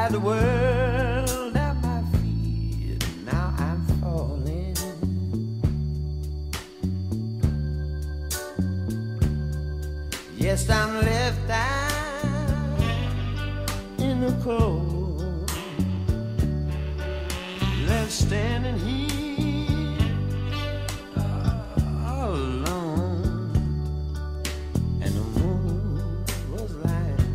had the world at my feet, now I'm falling. Yes, I'm left out in the cold, left standing here all alone, and the moon was lying.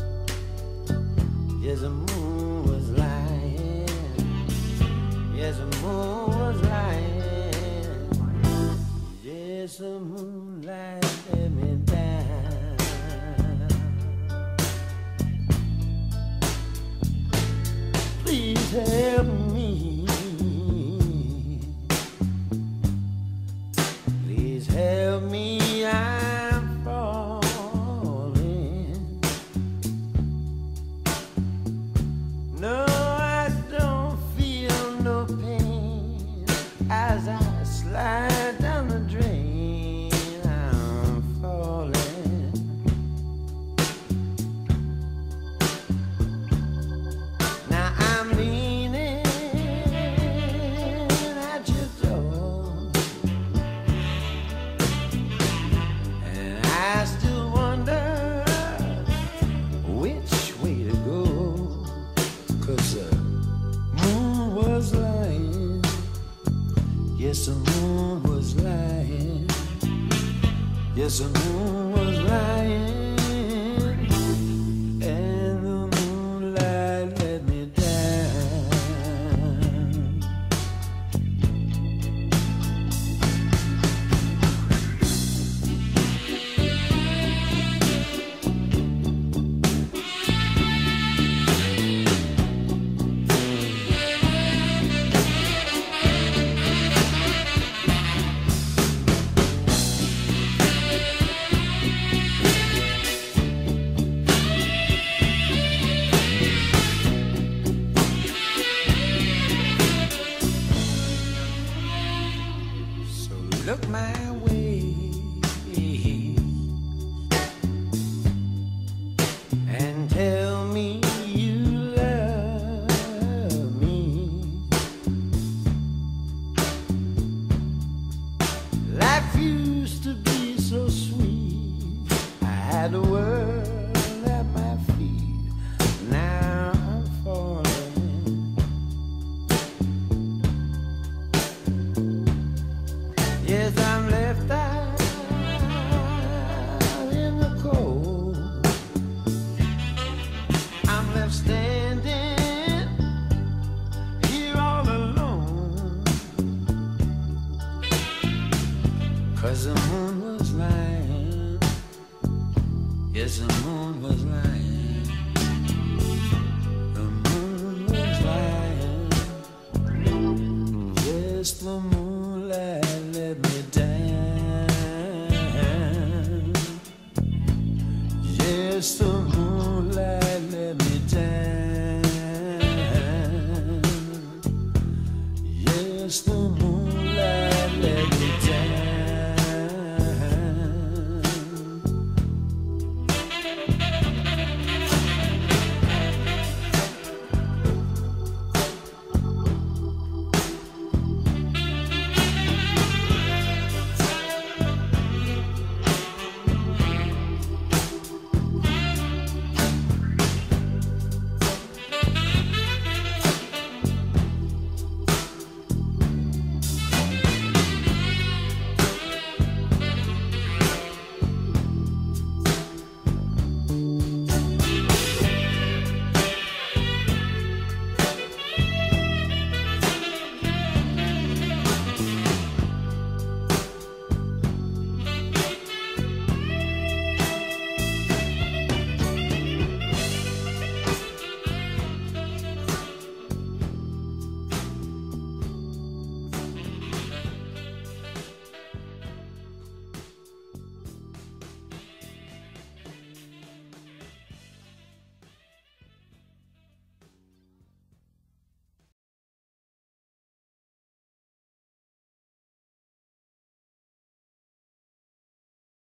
Yes, the moon was lying. Yes, the moon was lying. Yes, the moonlight let me down. Please help me. Please help me. I'm falling. No, I don't feel no pain as I slide down the drain. I'm falling. Now I'm leaning at your door, and I still wonder which way to go, 'cause the moon was lying. Yes, the moon was lying. Yes, the moon was lying. And the moonlight let me down. So look my way and tell me you love me. Life used to be so sweet. I had the world at my feet. Now I'm falling. Yes, I'm left out in the cold. I'm left standing here all alone, 'cause the moon was lying. Yes, the moon was lying. The moon was lying. Yes, the moonlight let me down. Yes, the moonlight let me down. Yes, the moonlight.